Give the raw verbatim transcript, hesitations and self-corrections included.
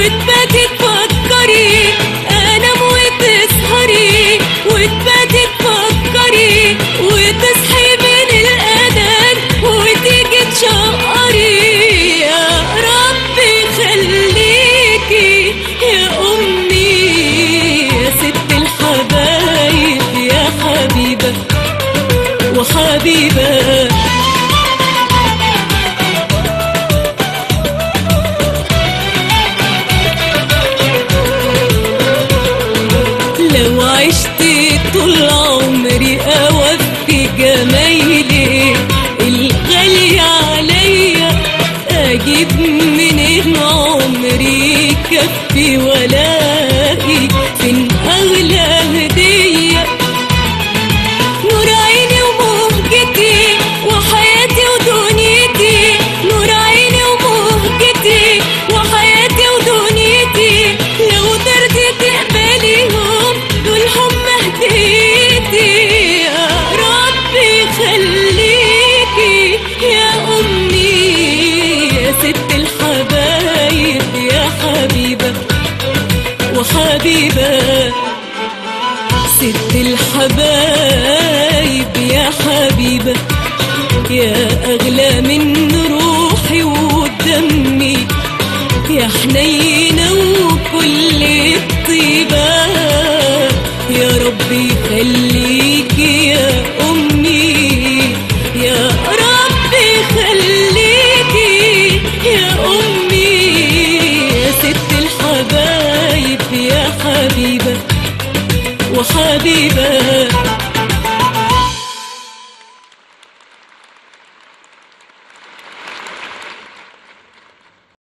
وتباتي تفكري، انام وتسهري وتباتي تفكري، وتصحي من الاذان وتيجي تشقري. يا ربي خليكي يا امي يا ست الحبايب يا حبيبه وحبيبه. لو عشت طول عمري اوفي جمايلي الغالي عليا، اجيب منين عمري كفي ولاقي فين اغلى هديه. نور عيني ومهجتي وحياتي ودنيتي، نور عيني ومهجتي وحياتي ودنيتي، لو ترضي تقبليهم دول هم هديتي. يا ربي خليكي يا امي يا ست الحبايب يا حبيبه وحبيبه. ست الحبايب يا حبيبه يا اغلى من روحي ودمي، يا حنينه وكل الطيبه. يا ربي خليكي يا امي، يا ربي خليكي يا امي يا ست الحبايب يا حبيبه وحبيبه.